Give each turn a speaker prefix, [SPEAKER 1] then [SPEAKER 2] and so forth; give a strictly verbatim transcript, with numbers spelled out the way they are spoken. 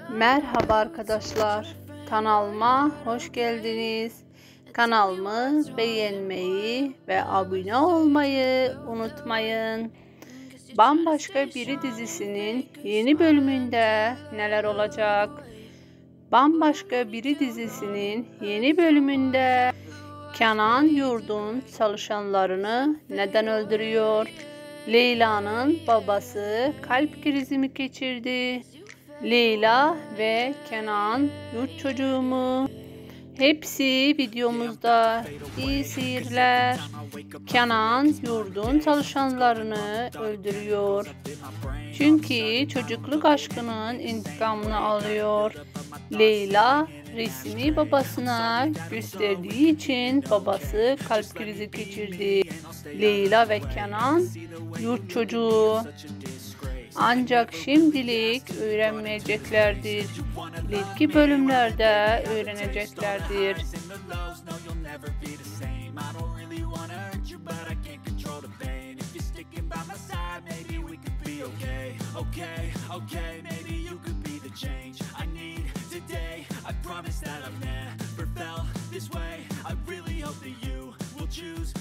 [SPEAKER 1] Merhaba arkadaşlar, kanalıma hoş geldiniz. Kanalımı beğenmeyi ve abone olmayı unutmayın. Bambaşka Biri dizisinin yeni bölümünde neler olacak? Bambaşka Biri dizisinin yeni bölümünde Kenan Yurd'un çalışanlarını neden öldürüyor? Leyla'nın babası kalp krizi mi geçirdi? Leyla ve Kenan yurt çocuğu mu? Hepsi videomuzda. İyi seyirler. Kenan yurdun çalışanlarını öldürüyor. Çünkü çocukluk aşkının intikamını alıyor. Leyla resmi babasına gösterdiği için babası kalp krizi geçirdi. Leyla ve Kenan yurt çocuğu. Ancak şimdilik öğrenmeyeceklerdir. İleriki bölümlerde öğreneceklerdir.
[SPEAKER 2] Choose